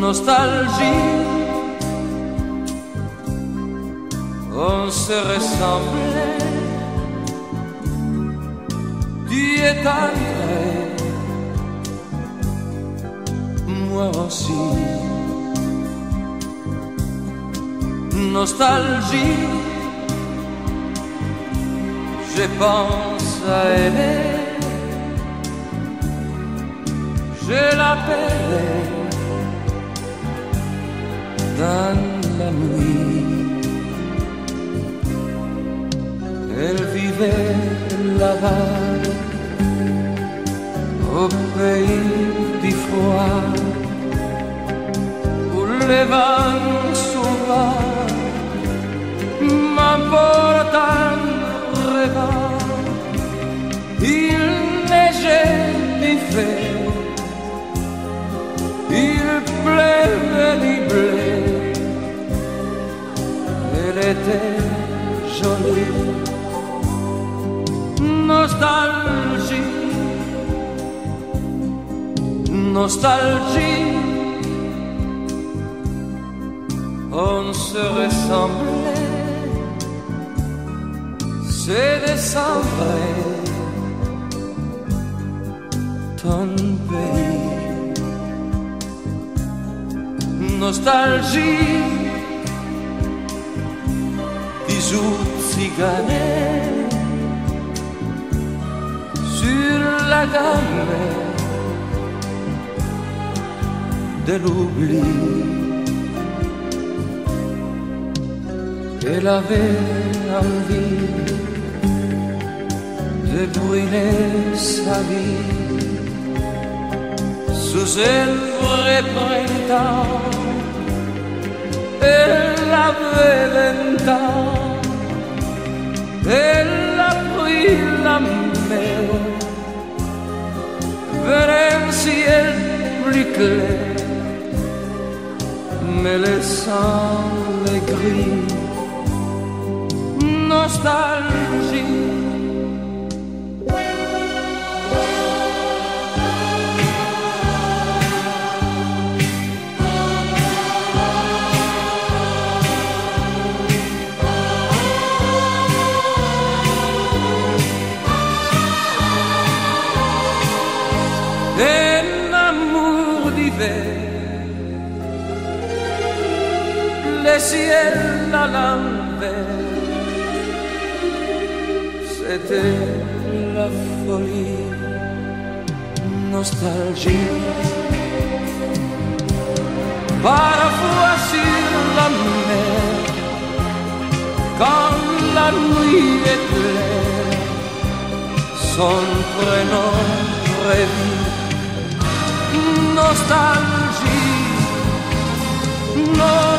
nostalgie, on se ressemblait, tu es entré, moi aussi. Nostalgie, je pense à elle, je l'appelais dans la nuit. Elle vivait là-bas, au pays du froid, où les vents sauvages m'emportent en rêvant. Il neigeait l'hiver, il pleuvait l'hiver, elle était jolie. Nostalgie, nostalgie, on se ressemblait, c'est décembre, ton pays. Nostalgie, bisous ciganés sur la gamme de l'oubli. Elle avait envie de brûler sa vie sous un vrai printemps. Elle avait 20 ans, elle a pris la mer vers un ciel plus clair, me laissant les gris. Nostalgie, un amour d'hiver, le ciel à l'envers, c'était la folie. Nostalgie, parfois sur la mer, quand la nuit est claire, son prénom revit. Nostalgie, nostalgie.